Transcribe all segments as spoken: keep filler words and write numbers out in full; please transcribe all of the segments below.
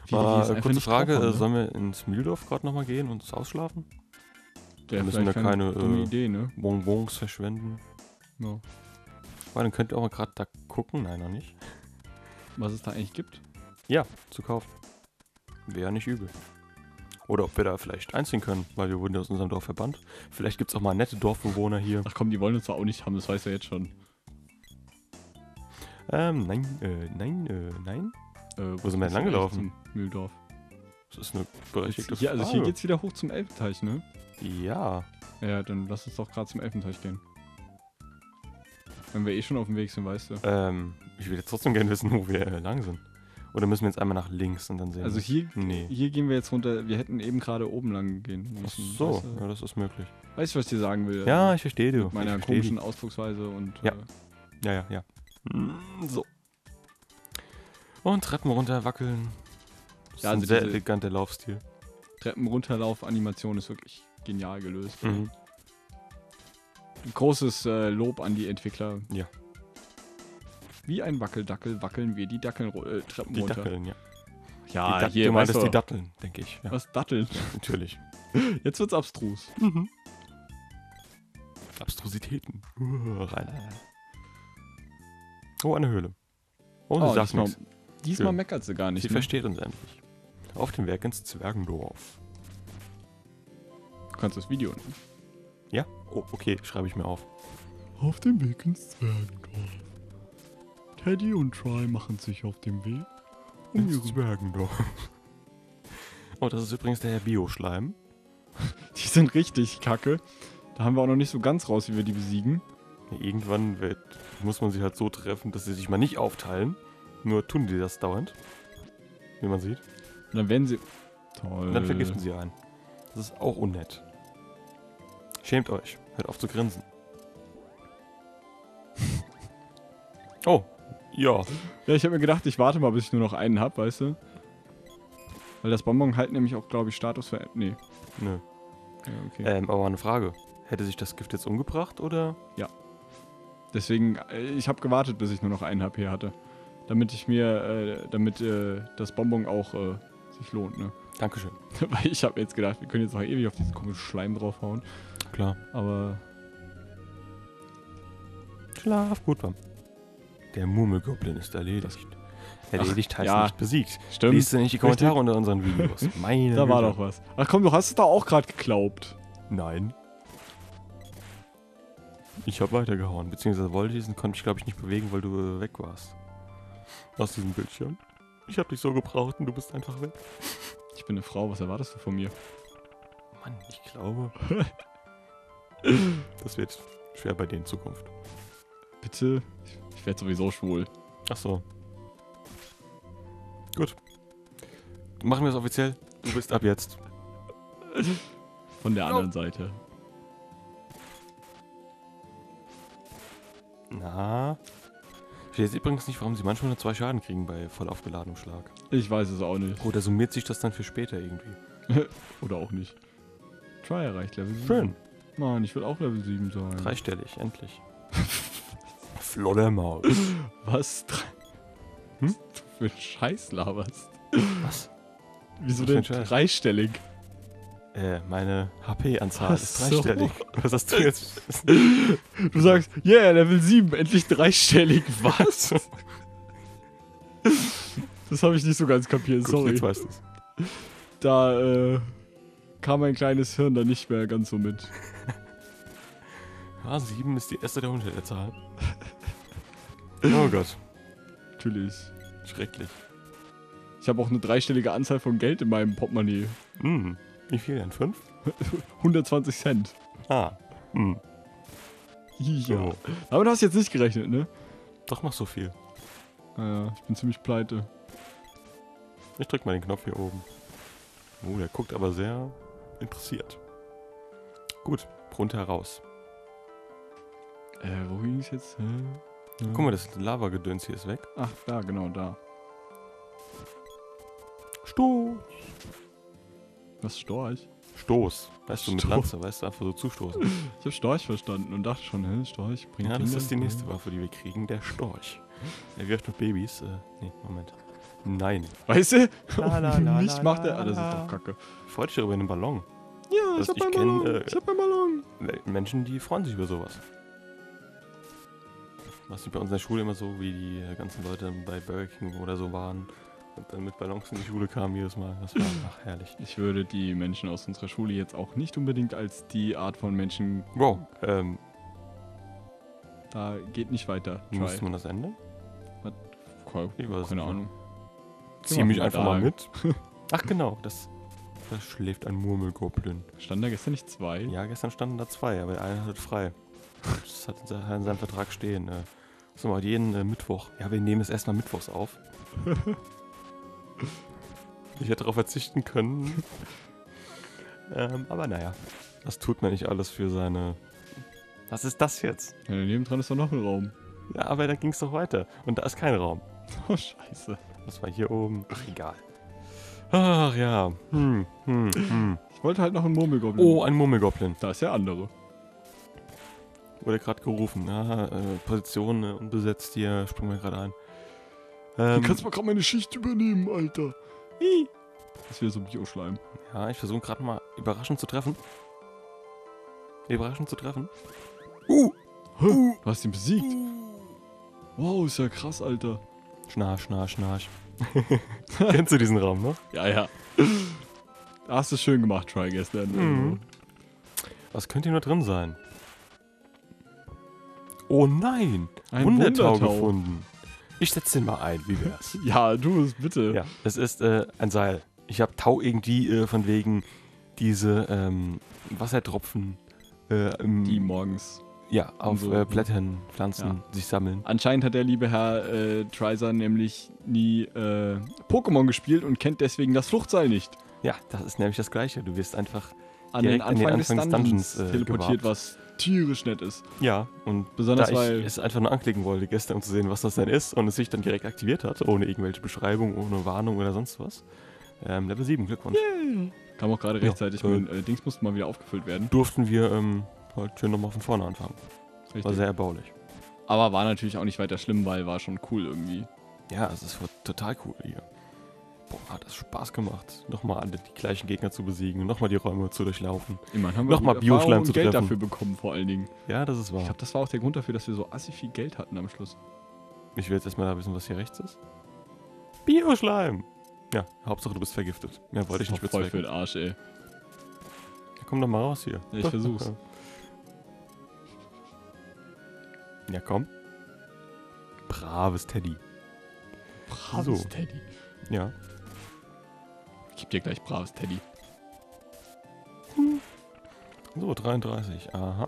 Die, Mal, die äh, kurze Frage, drauf haben, äh, ne? sollen wir ins Mühldorf gerade nochmal gehen und uns ausschlafen? Der müssen wir keine dumme äh, Idee, ne? Bonbons verschwenden. Ja. Aber dann könnt ihr auch mal gerade da gucken. Nein, noch nicht. Was es da eigentlich gibt. Ja, zu kaufen. Wäre nicht übel. Oder ob wir da vielleicht einziehen können, weil wir wurden ja aus unserem Dorf verbannt. Vielleicht gibt es auch mal nette Dorfbewohner hier. Ach komm, die wollen uns doch auch nicht haben, das weiß er jetzt schon. Ähm, nein, äh, nein, äh, nein. Äh, Wo sind wir denn langgelaufen? Zum Mühldorf. Das ist eine berechtigte Hier, also Frage. hier geht's wieder hoch zum Elfenteich, ne? Ja. Ja, dann lass uns doch gerade zum Elfenteich gehen. Wenn wir eh schon auf dem Weg sind, weißt du. Ähm, ich will jetzt trotzdem gerne wissen, wo wir äh, lang sind. Oder müssen wir jetzt einmal nach links und dann sehen Also wir- hier, Nee. hier gehen wir jetzt runter. Wir hätten eben gerade oben lang gehen Ach müssen. so, Weißt du, ja, das ist möglich. weißt du, was ich dir sagen will? Ja, ich verstehe du. Mit meiner ich versteh komischen Ausdrucksweise und... Ja. Äh, die. Ja, ja, ja. Mm, So. Und Treppen runter wackeln. Das Ja, ist also ein sehr diese- eleganter Laufstil. Treppen-Runterlauf-Animation ist wirklich genial gelöst. Mhm. Großes äh, Lob an die Entwickler. Ja. Wie ein Wackeldackel wackeln wir die Dackeln äh, Treppen Die runter. Dackeln, ja. Ja, die Dat hier, du meintest weißt die du, Datteln, denke ich. Ja, was Datteln? natürlich. Jetzt wird's abstrus. Mhm. Abstrusitäten. Uh, rein, rein, rein. Oh, eine Höhle. Oh, sie Oh, sagt diesmal, nichts. diesmal Schön. meckert sie gar nicht. Sie Ne? versteht uns endlich. Auf dem Weg ins Zwergendorf. Du kannst das Video nehmen. Ja? Oh, okay, schreibe ich mir auf. Auf dem Weg ins Zwergendorf. Teddy und Try machen sich auf dem Weg. Um Ins ihre Zwergendorf. Oh, das ist übrigens der Bio-Schleim. Die sind richtig kacke. Da haben wir auch noch nicht so ganz raus, wie wir die besiegen. Irgendwann wird, muss man sie halt so treffen, dass sie sich mal nicht aufteilen. Nur tun die das dauernd. Wie man sieht. Und dann werden sie... Toll. Und dann vergiften sie einen. Das ist auch unnett. Schämt euch. Hört auf zu grinsen. Oh, ja. Ja, ich habe mir gedacht, ich warte mal, bis ich nur noch einen habe, weißt du? Weil das Bonbon halt nämlich auch, glaube ich, Status verändert. Nee. Nö. Ja, okay. Ähm, aber eine Frage. Hätte sich das Gift jetzt umgebracht oder? Deswegen, äh, ich habe gewartet, bis ich nur noch einen H P hatte. Damit ich mir, äh, damit äh, das Bonbon auch äh, sich lohnt, ne? Dankeschön. Weil ich habe jetzt gedacht, wir können jetzt noch ewig auf diesen komischen Schleim draufhauen. Klar. Aber Schlaf gut, Bam. Der Murmelgoblin ist erledigt. Erledigt heißt ja. nicht besiegt. stimmt, Liest du nicht die Kommentare unter unseren Videos? Meine da war Güte. doch was. Ach komm, du hast es da auch gerade geglaubt. Nein. Ich habe weitergehauen. Beziehungsweise wollte ich es und konnte mich, glaube ich, nicht bewegen, weil du äh, weg warst. Aus diesem Bildschirm. Ich habe dich so gebraucht und du bist einfach weg. Ich bin eine Frau, was erwartest du von mir? Mann, ich glaube. Das wird schwer bei dir in Zukunft. Bitte? Ich, ich werde sowieso schwul. Ach so. Gut. Machen wir es offiziell. Du bist ab jetzt. Von der anderen Seite. Na. Ich weiß jetzt übrigens nicht, warum sie manchmal nur zwei Schaden kriegen bei voll aufgeladenem Schlag. Ich weiß es auch nicht. Oder summiert sich das dann für später irgendwie? Oder auch nicht. Try erreicht Level sieben. Schön. Mann, ich will auch Level sieben sein. Dreistellig, endlich. Floddermaus. Was? Drei- Hm? Was du für einen Scheiß laberst? Was? Wieso Was für denn ein Scheiß? dreistellig? Äh, meine H P-Anzahl Ach ist so. dreistellig. Was hast du jetzt? Du sagst, yeah, Level sieben, endlich dreistellig. Was? Das habe ich nicht so ganz kapiert, Gut, sorry. jetzt weißt du's. Da äh, kam mein kleines Hirn dann nicht mehr ganz so mit. Ja, sieben ist die erste der Hunde der Zahl. Oh Gott, Natürlich. schrecklich. Ich habe auch eine dreistellige Anzahl von Geld in meinem Portemonnaie. Hm, wie viel denn? Fünf? hundertzwanzig Cent. Ah, hm. Ja. So. Damit hast du jetzt nicht gerechnet, ne? Doch noch so viel. Naja, ich bin ziemlich pleite. Ich drück mal den Knopf hier oben. Oh, der guckt aber sehr interessiert. Gut, runter raus. Äh, wo ging es jetzt? Hä? Ja. Guck mal, das Lavagedöns hier ist weg. Ach, da, genau, da. Stoß. Was, Storch? Stoß. Weißt du, mit Stoß. Lanze, weißt du, einfach so zustoßen. Ich habe Storch verstanden und dachte schon, hä, Storch bringt Ja, das Kinder? ist die nächste Waffe, die wir kriegen, der Storch. Er wirft mit Babys. Äh, nee, Moment. Nein. Weißt du? La, la, la, Mich la, macht la, er. Ah, das ist la. doch kacke. Ich freue dich über einen Ballon. Ja, Das- ich hab ich einen kenn, Ballon. äh, Ich hab einen Ballon. Menschen, die freuen sich über sowas. Was die bei uns in der Schule immer so, wie die äh, ganzen Leute bei Burger King oder so waren und dann mit Ballons in die Schule kamen jedes Mal. Das war ach, herrlich. Ich würde die Menschen aus unserer Schule jetzt auch nicht unbedingt als die Art von Menschen. Wow, ähm, Da geht nicht weiter. Try. muss man das ändern? Keine, Ich weiß keine nicht. Ahnung. Zieh mich mal einfach da. mal mit. Ach genau, das, das schläft ein Murmelgoblin. Stand da gestern nicht zwei? Ja, gestern standen da zwei, aber der eine hat frei. Das hat in se- in seinem Vertrag stehen. Äh, so mal jeden äh, Mittwoch. Ja, wir nehmen es erstmal mittwochs auf. Ich hätte darauf verzichten können. ähm, aber naja, das tut man nicht alles für seine... Was ist das jetzt? Ja, daneben dran ist doch noch ein Raum. Ja, aber da ging es doch weiter. Und da ist kein Raum. Oh, scheiße. Das war hier oben. Ach, egal. Ach ja. Hm, hm, hm. Ich wollte halt noch einen Murmelgoblin. Oh, ein Murmelgoblin. Da ist der andere. Wurde gerade gerufen. Ah, äh, Position äh, unbesetzt hier. Springen wir gerade ein. Ähm, du kannst mal gerade meine Schicht übernehmen, Alter. Hi. Das ist wieder so Bioschleim. ja, ich versuche gerade mal überraschend zu treffen. Überraschend zu treffen. Uh. Du hast ihn besiegt. Wow, ist ja krass, Alter. Schnarch, schnarch, schnarch. Kennst du diesen Raum, ne? Ja, ja. Da hast du es schön gemacht, Try gestern. Mhm. Was könnte hier nur drin sein? Oh nein! Ein Wundertau Wundertau. gefunden. Ich setze den mal ein, wie wär's? Ja, du es bitte. Ja, es ist äh, ein Seil. Ich habe Tau irgendwie äh, von wegen diese ähm, Wassertropfen äh, im, Die morgens. ja, auf so, äh, Blättern, Pflanzen Ja. sich sammeln. Anscheinend hat der liebe Herr äh, Triser nämlich nie äh, Pokémon gespielt und kennt deswegen das Fluchtseil nicht. Ja, das ist nämlich das Gleiche. Du wirst einfach, An Direkt den an den Anfang des Anfang des Dungeons, Dungeons, äh, teleportiert, gewarpt. was tierisch nett ist. ja, und Besonders da ich weil... es einfach nur anklicken wollte gestern, um zu sehen, was das denn ist und es sich dann direkt aktiviert hat, ohne irgendwelche Beschreibung, ohne Warnung oder sonst was. Ähm, Level sieben, Glückwunsch. Kam auch gerade Ja, rechtzeitig. äh, mein äh, Dings musste mal wieder aufgefüllt werden. Durften wir ähm, halt schön nochmal von vorne anfangen. War Richtig. sehr erbaulich. Aber war natürlich auch nicht weiter schlimm, weil war schon cool irgendwie. Ja, es ist total cool hier. Boah, hat das Spaß gemacht, nochmal alle die gleichen Gegner zu besiegen, nochmal die Räume zu durchlaufen. Immerhin haben wir Nochmal gut Erfahrung Bioschleim und zu Geld treffen. dafür bekommen vor allen Dingen. Ja, das ist wahr. Ich glaube, das war auch der Grund dafür, dass wir so assi viel Geld hatten am Schluss. Ich will jetzt erstmal da wissen, was hier rechts ist. Bioschleim! Ja, Hauptsache du bist vergiftet. Mehr wollte ich nicht Voll für bezwecken. den Arsch, ey. Ja, komm doch mal raus hier. Ja, ich versuch's. Ja, komm. Braves Teddy. Braves So. Teddy. Ja. Ich geb dir gleich braves Teddy. So, dreiunddreißig. Aha.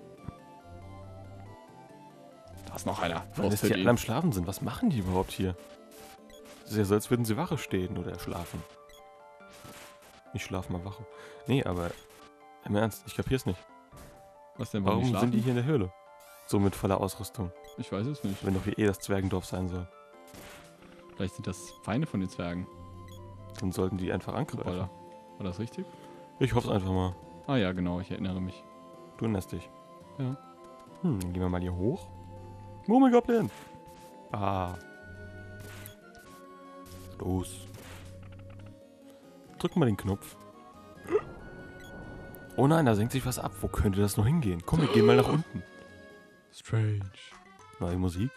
Da ist noch einer. Weil Braves jetzt die Teddy. alle am Schlafen sind. Was machen die überhaupt hier? Es ist ja so, als würden sie Wache stehen oder schlafen. Ich schlafe mal Wache. Nee, aber im Ernst, ich kapier's nicht. Was denn, Warum die sind die schlafen? hier in der Höhle? So mit voller Ausrüstung. Ich weiß es nicht. Wenn doch hier eh das Zwergendorf sein soll. Vielleicht sind das Feinde von den Zwergen. Dann sollten die einfach angreifen. Oder? War das richtig? Ich hoffe es einfach mal. Ah ja, genau, ich erinnere mich. Du erinnerst dich. Ja. Hm, dann gehen wir mal hier hoch. Murmelgoblin! Ah. Los. Drück mal den Knopf. Oh nein, da senkt sich was ab. Wo könnte das noch hingehen? Komm, wir gehen mal nach unten. Strange. Neue Musik.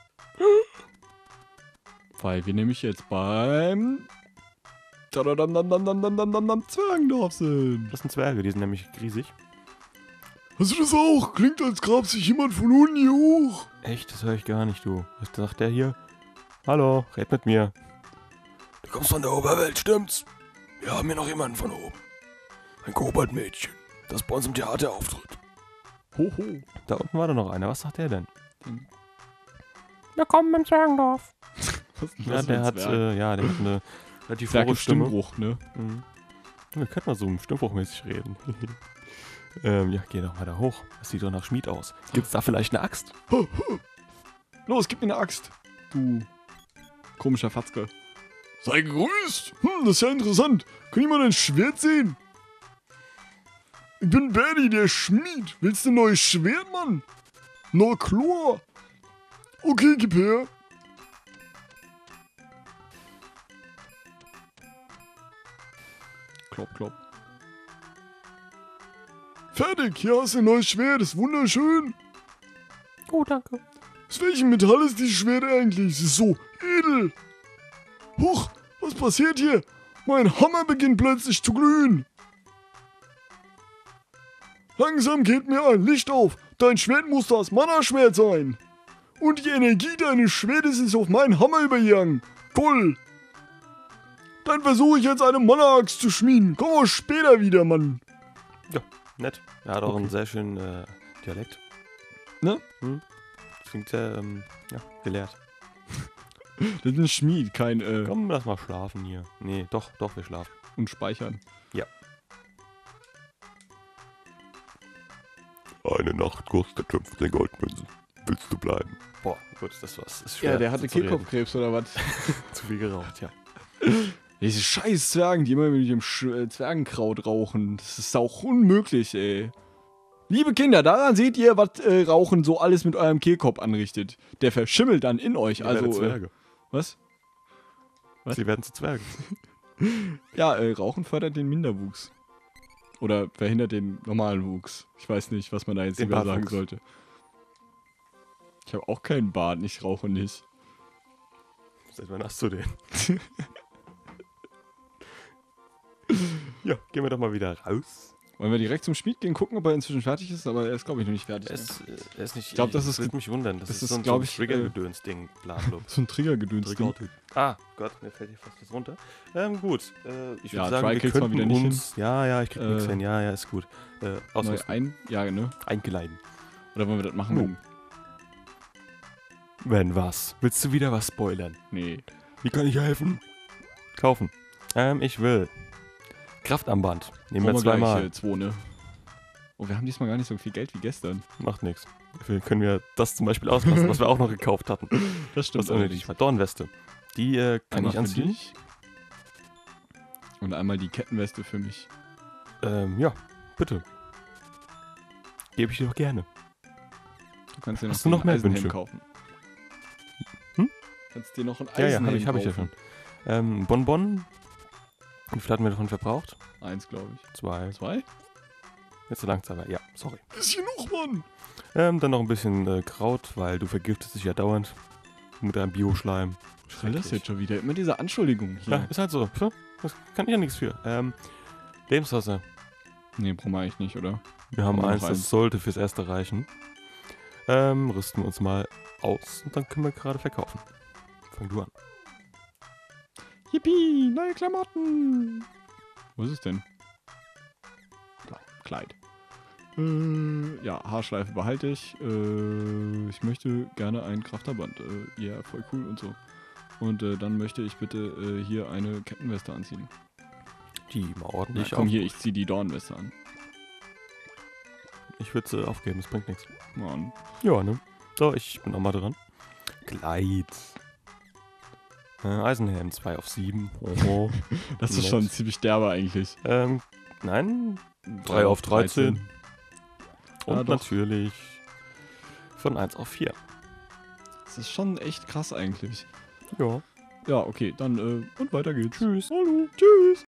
Weil wir nämlich jetzt beim Tadadamdamdamdamdamdamdam Zwergendorf sind. Das sind Zwerge, die sind nämlich riesig. Hast du das auch? Klingt, als grab sich jemand von unten hier hoch. Echt, das höre ich gar nicht, du. Was sagt der hier? Hallo, red mit mir. Du kommst von der Oberwelt, stimmt's? Wir haben hier noch jemanden von oben. Ein Koboldmädchen, das bei uns im Theater auftritt. Hoho. Da unten war doch noch einer. Was sagt der denn? Hm. Willkommen im Zwergendorf. Was ist denn Ja, das für der ein hat, Zwerg? äh, ja, der hat eine relativ Zwerg hohe im Stimme. Stimmbruch, ne? Mhm. Wir könnten mal so stimmbruchmäßig reden. ähm, ja, geh doch mal da hoch. Das sieht doch nach Schmied aus. Gibt's da vielleicht eine Axt? Los, gib mir eine Axt. Du komischer Fatzke. Sei gegrüßt. Hm, das ist ja interessant. Kann jemand ein Schwert sehen? Ich bin Bernie, der Schmied. Willst du ein neues Schwert, Mann? Na klar. Okay, gib her. Klopp, klopp. Fertig, hier hast du ein neues Schwert, das ist wunderschön. Oh, danke. Aus welchem Metall ist dieses Schwert eigentlich? Es ist so edel. Huch, was passiert hier? Mein Hammer beginnt plötzlich zu glühen. Langsam geht mir ein Licht auf. Dein Schwert muss das Mana-Schwert sein. Und die Energie deines Schwertes ist auf meinen Hammer übergegangen. Toll. Dann versuche ich jetzt eine Mana-Axt zu schmieden. Komm auch später wieder, Mann. Ja, nett. Er hat auch Okay. einen sehr schönen äh, Dialekt. Ne? Hm? Klingt sehr, ähm, ja, gelehrt. Das ist ein Schmied, kein äh, Komm, lass mal schlafen hier. Nee, doch, doch, wir schlafen. und speichern. Ja. Eine Nacht kostet fünfzehn Goldmünzen. Willst du bleiben? Boah, gut, das war's. Ist schwer. Ja, der hatte so zu reden. Kehlkopfkrebs oder was? Zu viel geraucht, ja. Diese scheiß Zwergen, die immer mit dem Sch äh, Zwergenkraut rauchen. Das ist auch unmöglich, ey. Liebe Kinder, daran seht ihr, was äh, Rauchen so alles mit eurem Kehlkopf anrichtet. Der verschimmelt dann in euch. Die Also, werden äh, Zwerge. was? Was? Sie werden zu Zwergen. Ja, äh, Rauchen fördert den Minderwuchs. Oder verhindert den normalen Wuchs. Ich weiß nicht, was man da jetzt Den lieber sagen Bartwuchs. sollte. Ich habe auch keinen Bart, ich rauche nicht. Seit wann hast du den? Ja, gehen wir doch mal wieder raus. Wollen wir direkt zum Schmied gehen, gucken, ob er inzwischen fertig ist? Aber er ist, glaube ich, noch nicht fertig. Er ne? ist, äh, er ist nicht. Ich glaub, das ist würde ge- mich wundern. Das, das ist, ist, so ein, glaub so ein ich, Trigger-Gedöns-Ding. Blablabla. So ein Triggergedöns. Trigger-Typ. Ah, Gott, mir fällt hier fast was runter. Ähm, gut. Äh, ich Ja, würde sagen, Try wir Kills mal könnten wieder nicht uns... Ja, ja, ich krieg nichts Äh, hin. Ja, ja, ist gut. Äh, Neu ausrüsten. ein, ja, ne? Einkleiden. Oder wollen wir das machen? Oh. wenn- Wenn was? Willst du wieder was spoilern? Nee. Wie kann ich helfen? Kaufen. Ähm, ich will. Kraftarmband. Nehmen wir Brauchen wir zweimal. gleich, äh, zwei, ne? Oh, wir haben diesmal gar nicht so viel Geld wie gestern. Macht nichts. Dafür können wir das zum Beispiel auslassen, was wir auch noch gekauft hatten. Das stimmt. Was unnötig war. Dornweste. Die äh, kann Einmal ich für anziehen. dich. Und einmal die Kettenweste für mich. Ähm, ja, bitte. Gebe ich dir doch gerne. Du kannst dir noch, Hast du noch den mehr Eisenhelm Wünsche? kaufen. Hm? Kannst dir noch ein Ja, ja, Eisenhelm habe ich, hab ich ja schon. kaufen. Ähm, Bonbon. Wie viel hatten wir davon verbraucht? Eins, glaube ich. Zwei. Zwei? Jetzt so langsam. Ja, sorry. Bisschen noch, Mann. Ähm, dann noch ein bisschen äh, Kraut, weil du vergiftest dich ja dauernd. Mit deinem Bioschleim. Was soll das jetzt schon wieder? Immer diese Anschuldigung hier. Ja, ist halt so. So, das kann ich ja nichts für. Ähm, Lebenswasser. Nee, brauchen wir eigentlich nicht, oder? Wir haben Haben wir eins, noch das eins? sollte fürs Erste reichen. Ähm, rüsten wir uns mal aus und dann können wir gerade verkaufen. Fang du an. Yippie, neue Klamotten. Wo ist es denn? Da, Kleid. Äh, ja, Haarschleife behalte ich. Äh, ich möchte gerne ein Krafterband. Äh, ja, voll cool und so. Und äh, dann möchte ich bitte äh, hier eine Kettenweste anziehen. Die mal Na, ordentlich komm auf. hier, ich zieh die Dornweste an. Ich würde sie aufgeben, das bringt nichts. Mann. Ja, ne? So, ich bin auch mal dran. Kleid. Äh, Eisenhelm zwei auf sieben. Oho. Das ist Nett. schon ziemlich derbe eigentlich. ähm, nein. drei auf dreizehn. Und Ah, doch. natürlich von eins auf vier. Das ist schon echt krass eigentlich. Ja. Ja, okay, dann, äh, und weiter geht's. Tschüss. Hallo, tschüss.